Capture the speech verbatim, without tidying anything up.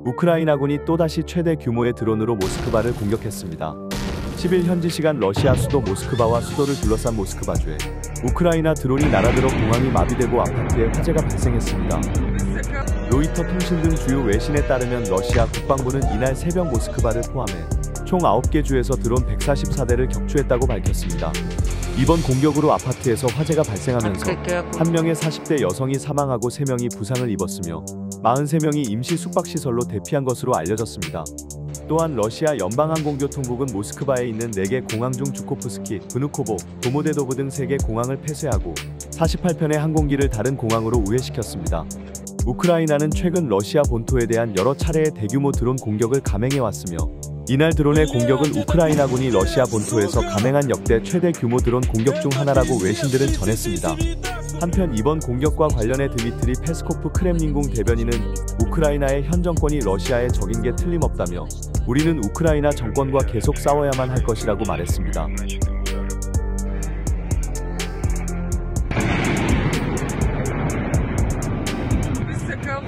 우크라이나군이 또다시 최대 규모의 드론으로 모스크바를 공격했습니다. 십 일 현지 시간 러시아 수도 모스크바와 수도를 둘러싼 모스크바주에 우크라이나 드론이 날아들어 공항이 마비되고 아파트에 화재가 발생했습니다. 로이터 통신 등 주요 외신에 따르면 러시아 국방부는 이날 새벽 모스크바를 포함해 총 아홉 개 주에서 드론 백사십사 대를 격추했다고 밝혔습니다. 이번 공격으로 아파트에서 화재가 발생하면서 한 명의 사십 대 여성이 사망하고 세 명이 부상을 입었으며 사십삼 명이 임시 숙박시설로 대피한 것으로 알려졌습니다. 또한 러시아 연방항공교통국은 모스크바에 있는 네 개 공항 중 주코프스키, 브누코보, 도모데도브 등 세 개 공항을 폐쇄하고 사십팔 편의 항공기를 다른 공항으로 우회시켰습니다. 우크라이나는 최근 러시아 본토에 대한 여러 차례의 대규모 드론 공격을 감행해왔으며 이날 드론의 공격은 우크라이나군이 러시아 본토에서 감행한 역대 최대 규모 드론 공격 중 하나라고 외신들은 전했습니다. 한편 이번 공격과 관련해 드미트리 페스코프 크렘린궁 대변인은 우크라이나의 현 정권이 러시아의 적인 게 틀림없다며 우리는 우크라이나 정권과 계속 싸워야만 할 것이라고 말했습니다.